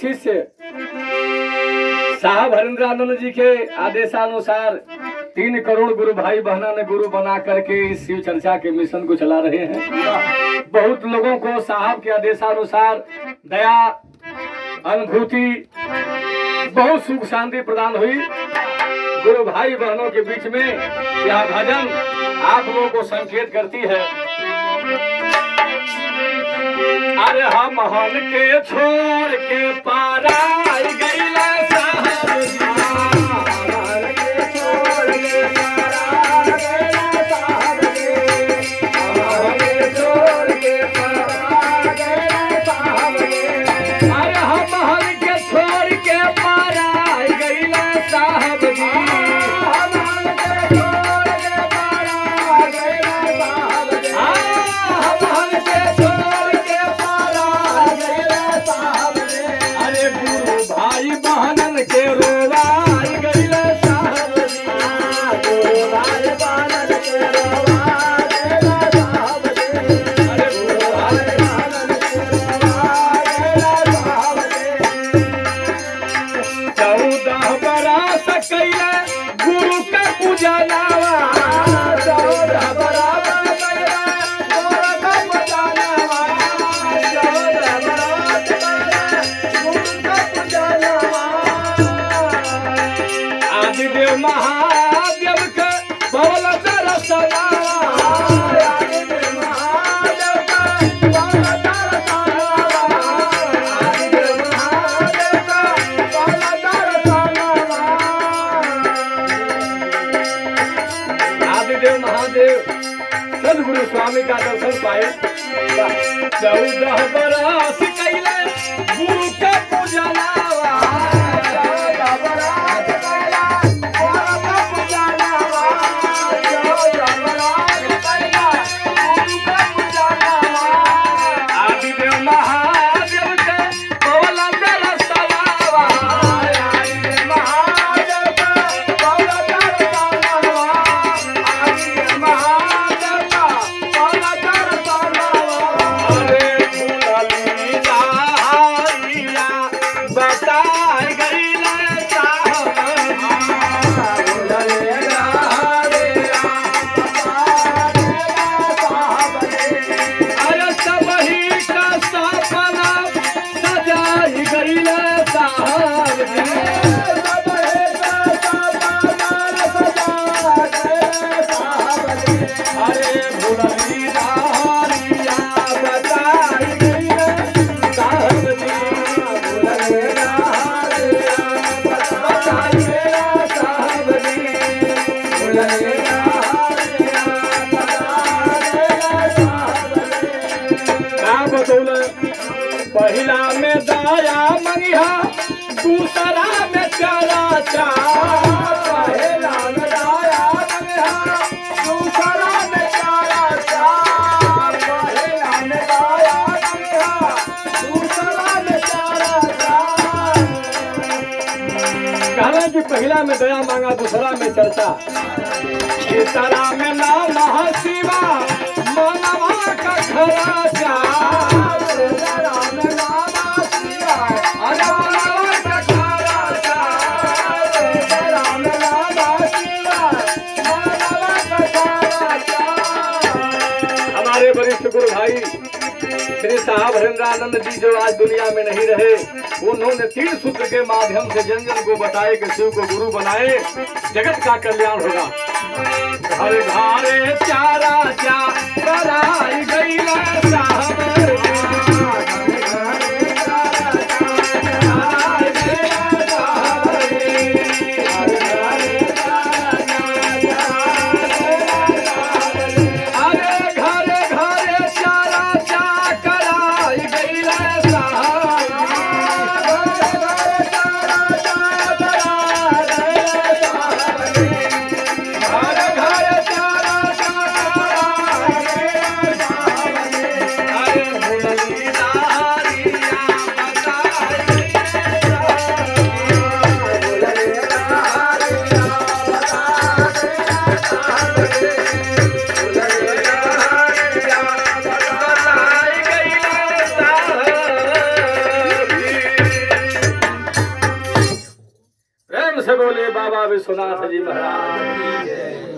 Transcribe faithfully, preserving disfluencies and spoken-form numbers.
शिष्य साहब हरेंद्रानंद जी के आदेशानुसार तीन करोड़ गुरु भाई बहना ने गुरु बना करके इस शिव चर्चा के मिशन को चला रहे हैं। बहुत लोगों को साहब के आदेशानुसार दया अनुभूति बहुत सुख शांति प्रदान हुई। गुरु भाई बहनों के बीच में यह भजन आप लोगों को संकेत करती है। अरे हम हन के छोड़ के पारा गईला साहब सदगुरु स्वामी का दर्शन पाए। चौदह बरस कैले गुरु के पूजनावा, चौदह बरस कैला गुरु के पूजनावा, चौदह बरस कैला गुरु के पूजनावा। आदिदेव महादेव के बोला दरसनावा, आदिदेव महादेव के बोला दरसनावा, आदिदेव महादेव पहिला में दया मंगिया दूसरा में चराचा, पहिला में दया मंगिया दूसरा में चराचा, पहिला में दया मंगिया दूसरा में चराचा। कहना कि पहिला में दया मांगा दूसरा में चर्चा, तीसरा में नाम शिवा मनवा का खराचा, हमारे वरिष्ठ गुरु भाई श्री साहब हरेंद्रानंद जी जो आज दुनिया में नहीं रहे, उन्होंने तीन सूत्र के माध्यम से जन जन को बताए कि शिव को गुरु बनाए जगत का कल्याण होगा। हर घरे चारा चा कराई गईला साहब, बाबा विश्वनाथ जी महाराज।